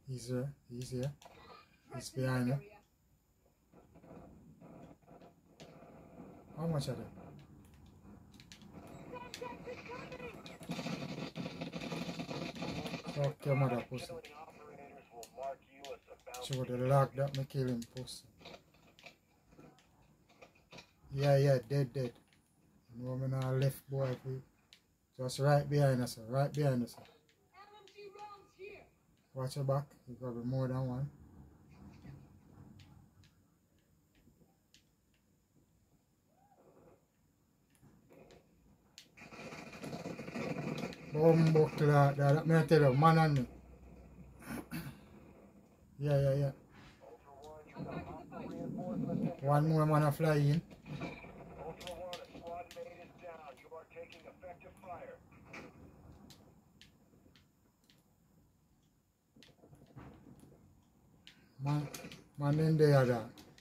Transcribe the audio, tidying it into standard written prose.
He's here. He's here. He's behind you. How much are they? Fuck your mother, pussy. She would have locked up me kill him, pussy. Yeah, dead. You know me now left boy, please. Just right behind us, right behind us. Watch your back, you got be more than one. Bombok to that, me I tell you, man on me. Yeah. One more man a fly in. Man in there that.